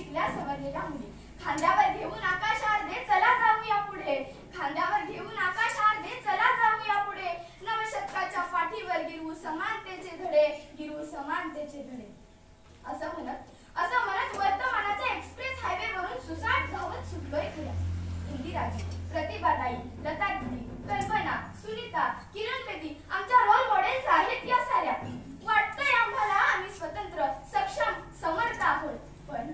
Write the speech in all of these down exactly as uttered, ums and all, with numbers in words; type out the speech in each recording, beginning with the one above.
शिकल्या सवरलेल्या मुली. खांद्यावर घेऊन आकाश आर्धे चला जाऊया पुढे, खांद्यावर घेऊन आकाश आर्धे चला जाऊया पुढे. नवशतकाच्या पाठीवर गिरवू समानतेचे धडे, गिरवू समानतेचे धडे. असं म्हणत असं म्हणत वर्तमानाच्या एक्सप्रेस हायवे वरून सुसाट धावत सुटलोय खऱ्या. इंदिराजी, प्रतिभाताई, लतादीदी, कल्पना, सुनीता, किरण बेदी आमच्या रोल मॉडेल्स आहेत या साऱ्या. वाटतंय आम्हाला आम्ही स्वतंत्र, सक्षम, समर्थ आहोत. पण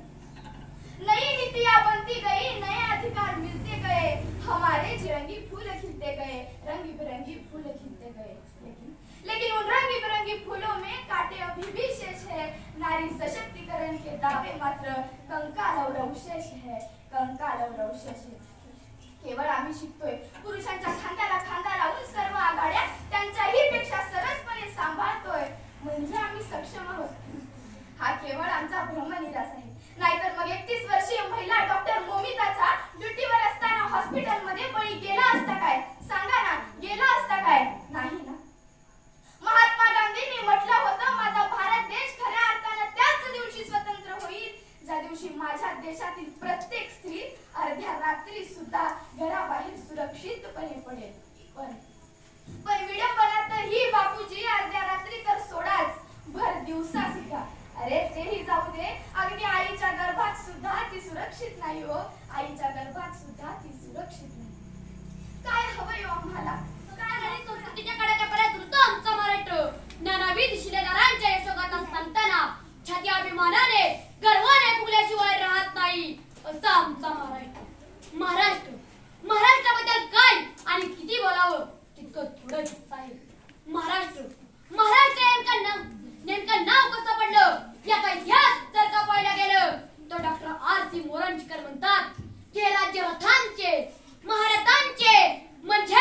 नई नीतियां बनती गई, नए अधिकार मिलते गए, हमारे जिरंगी फूल खिलते गए, रंगी बिरंगी फूल खिलते गए. लेकिन लेकिन उन रंगी बिरंगी फूलों में कांटे अभी भी शेष है. नारी सशक्तिकरण के दावे मात्र कंकाल और अवशेष है, कंकाल और अवशेष है. केवळ आम्ही शिकतोय पुरुषांच्या खांद्याला खांदा लावून सर्व आघाड्या त्यांच्याही पेक्षा सरसपणे सांभाळतोय म्हणजे आम्ही सक्षम आहोत. हा केवळ आमचा भ्रमनिरास आहे. नाहीतर मग एकतीस वर्षीय महिला डॉक्टर मोमिताचा ड्युटीवर असताना हॉस्पिटलमध्ये बळी गेला असता काय? सांगा ना, गेला असता काय? नाही ना. महात्मा गांधींनी म्हटलं होतं, माझा भारत देश खऱ्या अर्थानं त्याच दिवशी स्वतंत्र होईल ज्या दिवशी माझ्या देशातील प्रत्येक स्त्री अर्ध्या रात्री सुद्धा घराबाहेर सुरक्षितपणे पडेल. पण पण विडंबना तर ही बापूजी, अर्ध्या रात्री तर सोडाच, भर दिवसा सुद्धा. अरे तेही जाऊ दे, अगदी आईच्या गर्भात सुद्धा ती सुरक्षित नाही हो. आईच्या गर्भात सुद्धा ती सुरक्षित नाही. काय हवंय हो आम्हाला? काय आणि संस्कृतीच्या कडाक्यापर्यंत द्रुत आमचा महाराष्ट्र, ज्ञानाविद शिलेदारांच्या यशोगाथा सांगताना छाती अभिमानाने गर्वाने फुगल्याशिवाय राहत नाही असा आमचा महाराष्ट्र. महाराष्ट्र महाराष्ट्राबद्दल काय आणि किती बोलावं तितकं थोडंच आहे. महाराष्ट्र महाराष्ट्र नेमकं नाव नेमकं नाव कसं पडलं याचा इतिहास जर का पाहिला गेलं तर डॉक्टर आर सी मोरंचकर म्हणतात की हे राज्य रथांचे महारथांचे म्हणजे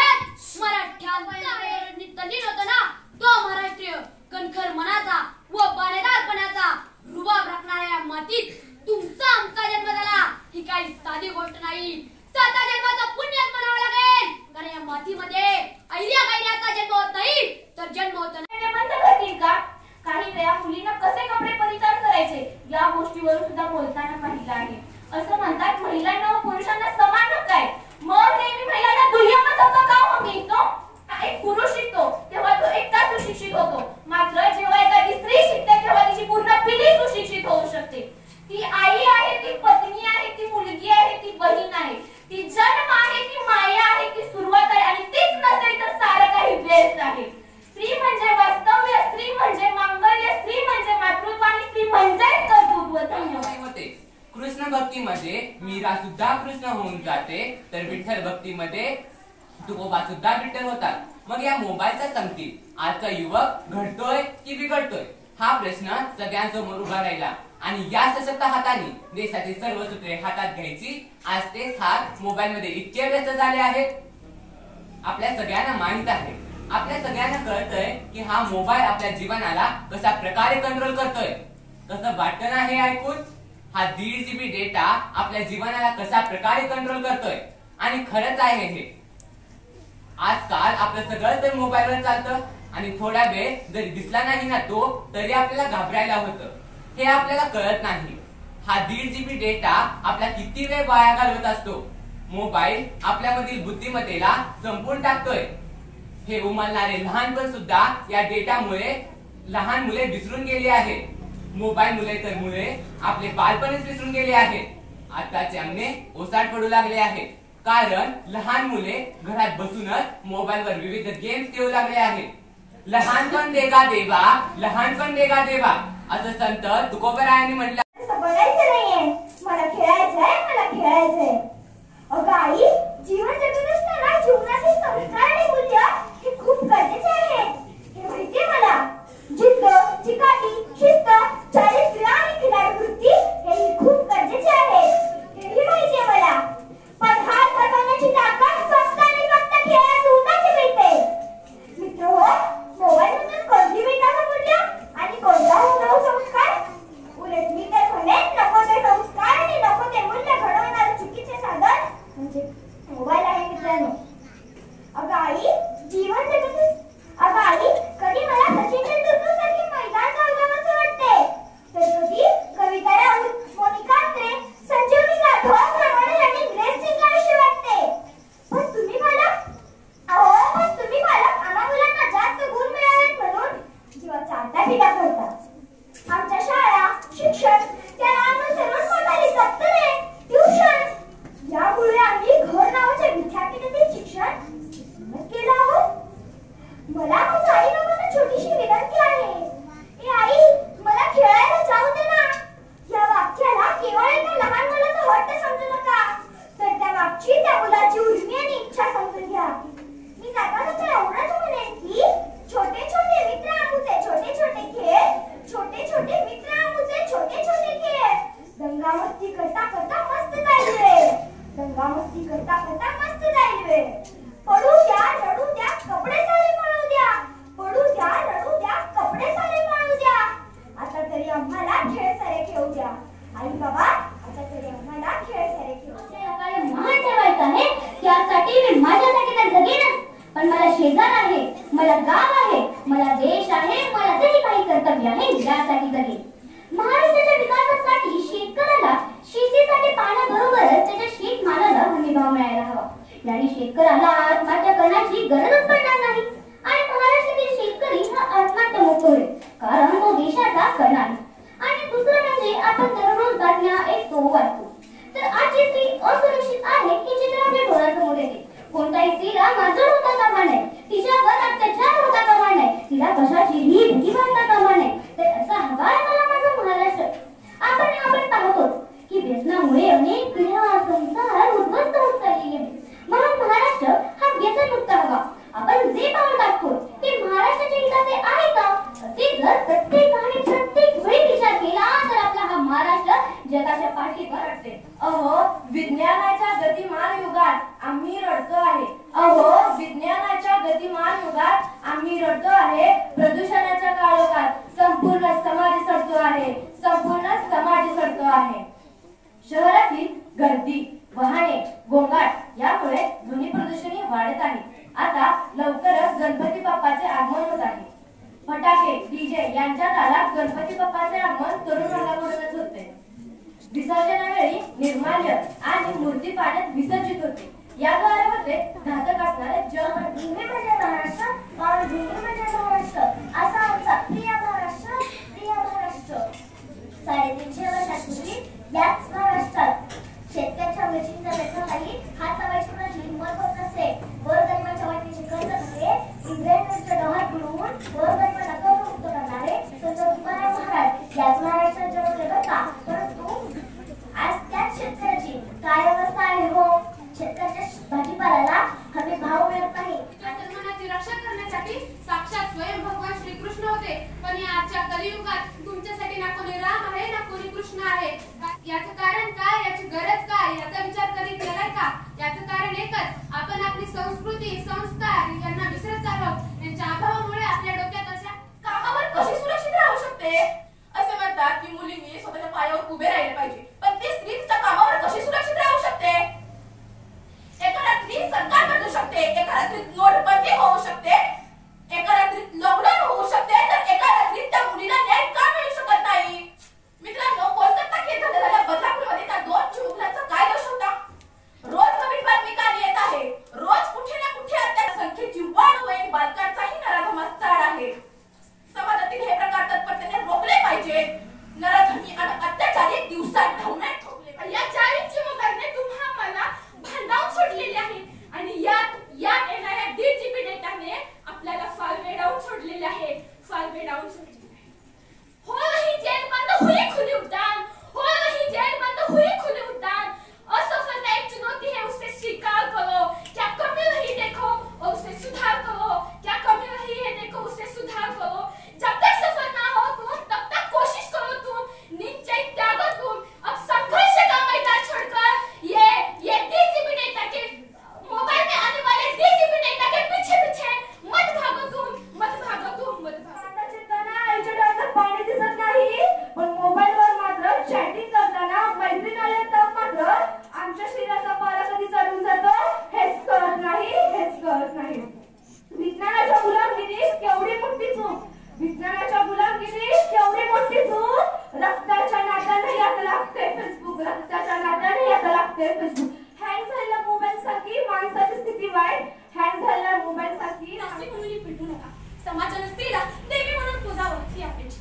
मराठ्यांचा तल्लीन होता ना तो महाराष्ट्रीय कणखर मनाचा व बाणेदारपणाचा रुबाब राखणाऱ्या मातीत तुमचा आमचा जन्म झाला. ही काही साधी गोष्ट नाही. साता जन्माचं पुण्यच म्हणावं लागेल. कारण या मातीमध्ये ऐर्या गैर्याचा जन्म होत नाही तर जन्म होत नाही. बंद करतील का? काही वेळा मुलींना कसे कपडे परिधान करायचे या गोष्टीवर सुद्धा बोलताना पाहिलं आहे. असं म्हणतात महिलांना व पुरुषांना समान हक्क आहे. मग नेहमी महिलांना दुय्यमच हक्क का हो मिळतो? एक पुरुष शिकतो तेव्हा तो एकटा सुशिक्षित होतो, मात्र जेव्हा एखादी स्त्री शिकते तेव्हा तिची पूर्ण पिढी सुशिक्षित होऊ शकते. ती आई आहे, ती पत्नी आहे, ती मुलगी आहे, ती बहीण आहे, ती जन्म आहे, ती माया आहे, ती सुरुवात आहे आणि तीच नसेल तर सारं काही व्यर्थ आहे. स्त्री म्हणजे वास्तव्य, स्त्री म्हणजे मांगल्य, स्त्री म्हणजे मातृत्व आणि स्त्री म्हणजे कर्तृत्व. कृष्ण भक्तीमध्ये मीरा सुद्धा कृष्ण होऊन जाते तर विठ्ठल भक्तीमध्ये तुकोबा सुद्धा विठ्ठल होतात. मग या मोबाईलच्या संगतीत आजचा युवक घडतोय की बिघडतोय हा प्रश्न सगळ्यांसमोर उभा राहिला. आणि या सशक्त हाताने देशातील सर्व सूत्रे हातात घ्यायची आज तेच हात मोबाईल मध्ये इतके व्यस्त झाले आहेत. आपल्या सगळ्यांना माहित आहे, आपल्या सगळ्यांना कळतंय की हा मोबाईल आपल्या जीवनाला कशा प्रकारे कंट्रोल करतोय. कसं वाटतं ना हे ऐकून? हा दीड जीबी डेटा आपल्या जीवनाला कशा प्रकारे कंट्रोल करतोय. आणि खरंच आहे हे. आजकाल आपलं सगळं तर मोबाईलवर चालतं आणि थोडा वेळ जरी दिसला नाही ना तो तरी आपल्याला घाबरायला होतं. हे आपल्याला कळत नाही. हा दीड जीबी डेटा आपला किती वेळ वाया घालवत असतो. मोबाईल आपल्यामधील बुद्धिमत्तेला संपून टाकतोय. हे उमलणारे लहानपण सुद्धा या डेटामुळे लहान मुले विसरून गेली आहेत. मोबाईल मुले तर मुले आपले बालपणच विसरून गेले आहेत. आताचे अंगणे ओसाड पडू लागले आहेत कारण लहान मुले घरात बसूनच मोबाईलवर विविध गेम्स खेळू लागले आहेत. लहानपण देगा देवा, लहानपण देगा देवा असं संत तुकोबरायांनी म्हटलं. बघायचं नाहीये, मला खेळायचंय, मला खेळायचंय. अगं आई, जीवन जगत असताना जीवनाचे संस्कार आणि मूल्य हे खूप गरजेचे आहे. हे माहितीये मला. जिद्द, चिकाटी, शिस्त, चारित्र्य आणि खिलाडू वृत्ती हेही खूप गरजेचे आहे. हेही माहितीये मला. पण हात पकडण्याची ताकद फक्त आणि फक्त खेळातूनच मिळते. मित्र हो, मोबाईल मधून कोणती मिळतात मूल्य आणि कोणता होतो संस्कार? उलट मी तर म्हणेन नको ते संस्कार आणि नको ते मूल्य घडवणारे चुकीचे साधन म्हणजे मोबाईल आहे मित्रांनो. अगं आई, जीवन जगत फायदा करतात. आमच्या शाळा, शिक्षण, त्याला अनुसरून मोठाली दप्तरे, ट्युशन यामुळे आम्ही घर नावाच्या विद्यापीठातील शिक्षण केलं आहोत. मला माझ्या आईबाबांना छोटीशी विनंती आहे. ए आई, मला खेळायला जाऊ दे ना. या वाक्याला केवळ एका लहान मुलाचा हट्ट समजू नका, तर त्या मागची त्या मुलाची उर्मी आणि इच्छा समजून घ्या. मी जाताना त्याला एवढंच म्हणेन की छोटे छोटे मित्र आमुचे छोटे छोटे खेळ, छोटे छोटे मित्र आमुचे छोटे छोटे खेळ. दंगा मस्ती करता करता मस्त जाईल वेळ. दंगा मस्ती करता करता मस्त जाईल वेळ. पडू द्या, रडू द्या, कपडे सारे मळू द्या. पडू द्या, रडू द्या, कपडे सारे मळू द्या. आता तरी आम्हाला खेळ सारे खेळू द्या. आई बाबा, आता तरी आम्हाला खेळ सारे खेळू द्या. काय महान ठेवायचं आहे त्यासाठी मी माझ्यासाठी तर जगेनच, पण मला शेजार आहे, मला गाव आहे, मला देश आहे, मला जे काही कर्तव्य आहे यासाठी जगेन. महाराष्ट्राच्या विकासासाठी शेतकऱ्याला शेतीसाठी पाण्याबरोबरच त्याच्या शेतमालाला हमीभाव मिळायला हवा. याने शेतकऱ्याला आत्महत्या करण्याची गरजच पडणार नाही आणि महाराष्ट्रातील शेतकरी हा आत्महत्यामुक्त होईल, कारण तो देशाचा कणा आहे. आणि दुसरं म्हणजे आपण दररोज बातम्या ऐकतो वाचतो, तर आजची स्त्री असुरक्षित आहे हे चित्र आपल्या डोळ्यासमोर येते. कोणताही स्त्रीला मारहाण होता कामा नये, तिच्यावर अत्याचार होता कामा नये, तिला कशाचीही भीती वाटता कामा नये. तर असा हवा आहे मला माझा महाराष्ट्र. आपण आपण पाहतो की व्यसनामुळे अनेक पिढ्या संसार उद्ध्वस्त होत चाललेले आहेत. म्हणून महाराष्ट्र हा व्यसनमुक्त हवा. आपण जे पाऊल टाकतो ते महाराष्ट्राच्या हिताचे आहे का, असे जर प्रत्येक आणि प्रत्येक वेळी विचार केला तर आपला हा महाराष्ट्र जगाच्या पाठीवर अडते. अहो, विज्ञानाच्या गतिमान युगात आम्ही रडतो आहे. अहो, विज्ञानाच्या गतिमान युगात आम्ही रडतो आहे. प्रदूषणाच्या काळोखात संपूर्ण समाज सडतो आहे. संपूर्ण समाज सडतो आहे. शहरातील गर्दी, वाहने, गोंगाट यामुळे ध्वनी प्रदूषणही वाढत आहे. आता लवकरच गणपती बाप्पाचे आगमन होत आहे. फटाके, डीजे यांच्या तालात गणपती बाप्पाचे आगमन तरुण वर्गाकडूनच होते. विसर्जनावेळी निर्माल्य आणि मूर्ती पाण्यात विसर्जित होते. या द्वारामध्ये घातक असणारे जल भूमी म्हणजे महाराष्ट्र, मातृभूमी म्हणजे महाराष्ट्र, असा आमचा प्रिय महाराष्ट्र, प्रिय महाराष्ट्र. साडेतीनशे वर्षापूर्वी याच महाराष्ट्रात शेतकऱ्याच्या मशीनचा लेखा काही हात लावायची कोणाची हिंमत होत नसे. गोरगरिबाच्या वाटेचे कर्ज होते. इंग्रजांच्या डोहात बुडवून गोरगरिबांना कर्जमुक्त करणारे संत तुकाराम महाराज याच महाराष्ट्रात जन्मले बरं का. परंतु आज त्याच शेतकऱ्याची काय अवस्था आहे हो. शेतकऱ्याच्या भाजीपाल्याला हमी भाव मिळत नाही. सन्मानाची रक्षा करण्यासाठी साक्षात स्वयं भगवान श्रीकृष्ण होते, पण या आजच्या कलियुगात तुमच्यासाठी ना कोणी राम आहे ना कोणी कृष्ण आहे. याचं कारण काय, याची गरज काय, याचा विचार कधी केलाय का? याचं कारण एकच, आपण आपली संस्कृती, संस्कार यांना विसरत चाललो. यांच्या अभावामुळे आपल्या डोक्यात अशा कामावर कशी सुरक्षित राहू शकते. असे म्हणतात की मुलींनी स्वतःच्या पायावर उभे राहिले पाहिजे, पण ती स्त्री तिच्या कामावर कशी सुरक्षित राहू शकते. एका रात्रीत सरकार बदलू शकते, एका रात्रीत नोटबंदी होऊ शकते, एका रात्रीत लॉकडाऊन होऊ शकते, तर एका रात्रीत त्या मुलीला न्याय का मिळू शकत नाही. मित्रांनो, कोलकाता केस झालेल्या बदलापूरमध्ये त्या दोन चिमुकल्यांचा काय दोष होता. रोज नवीन बातमी काढली येत आहे. रोज कुठे ना कुठे त्या संख्येची वाढ होईल. बालकांचाही नराधमास चाड आहे. समाजातील हे प्रकार तत्परतेने रोखले पाहिजे. नराधमी आणि अत्याचारी दिवसात ढवण्यात ठोकले पाहिजे. या चाळीस चिमुकल्यांनी तुम्हा मला भांडावून सोडलेले आहे आणि यात यात येणाऱ्या दीड जीबी डेटाने आपल्याला फार वेडावून सोडलेले आहे. फार वेडावून सोडलेले आहे. हो नहीं जेल बंद हुई खुली उड़ान, हो नहीं जेल बंद हुई खुली उड़ान. असफलता एक चुनौती है, उसे स्वीकार करो. क्या कमी रही देखो और उसे सुधार करो. क्या कमी रही है देखो, उसे सुधार करो. जब तक सफल ना हो तुम, तब तक कोशिश करो तुम. नीचे त्यागो तुम. अब संघर्ष का मैदान छोड़कर ये ये दीड जीबी डेटा के मोबाइल में आने वाले दीड जीबी डेटा के पीछे पीछे मत भागो तुम, मत भागो तुम, मत भागो. आईच्या डोळ्यात पाणी दिसत नाही, पण मोबाईलवर मात्र चॅटिंग करताना मैत्रीण आले तर मात्र आमच्या शरीराचा पारा कधी चढून जातो हेच कळत नाही, हेच कळत नाही. विज्ञानाच्या गुलामगिरीत केवढी मोठी चूक, विज्ञानाच्या गुलामगिरीत केवढी मोठी चूक. रक्ताच्या नात्याने यात लागते फेसबुक, रक्ताच्या नात्याने यात लागते फेसबुक. हँग झालेल्या मोबाईल साठी माणसाची स्थिती वाईट. हँग झालेल्या मोबाईल साठी अशी मुली पिटू नका. समाजाने स्त्रीला देवी म्हणून पूजावं ही अपेक्षा.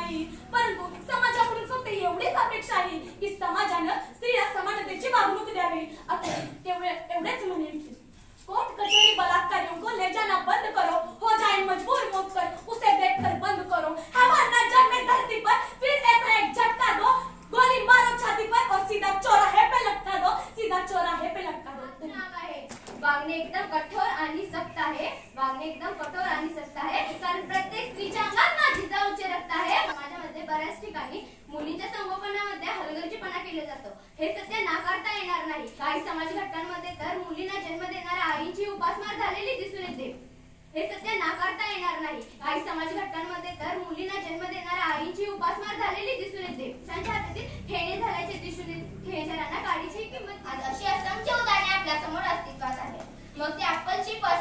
नाही, परंतु समाजाकडून फक्त एवढीच अपेक्षा आहे की समाजानं स्त्रीला समानतेची वागणूक द्यावी. आता तेवढे एवढेच म्हणेन की कोर्ट कचेरी बलात्कारियों को ले जाना बंद करो, हो जाए मजबूर मौत कर, उसे देखकर बंद करो. है मरना जन्मे धरती पर, फिर ऐसा एक झटका दो, गोली मारो छाती पर और सीधा चौराहे पे लटका दो, सीधा चौराहे पे लटका दो. नाग आहे. वागणे एकदम कठोर आणि सक्त आहे. वागणे एकदम कठोर आणि सक्त आहे, कारण प्रत्येक स्त्रीच्या अंगात माझी जाऊचे रक्त आहे. समाजामध्ये बऱ्याच ठिकाणी मुलींच्या संगोपनामध्ये हलगर्जीपणा केला जातो. हे सत्य नाकारता येणार नाही. काही समाज घटकांमध्ये तर मुलींना जन्म देणाऱ्या आईची उपासमार झालेली दिसून येते. हे सत्य नाकारता येणार नाही. काही समाज घटकांमध्ये तर मुलींना जन्म देणाऱ्या आईची उपासमार झालेली दिसून येते. त्यांच्या हातातील खेळणे झाल्याचे दिसून येते. खेळणाऱ्यांना काडीची किंमत. आज अशी असंख्य उदाहरणे आपल्या समोर अस्तित्वात आहेत. मग ते ऍपलची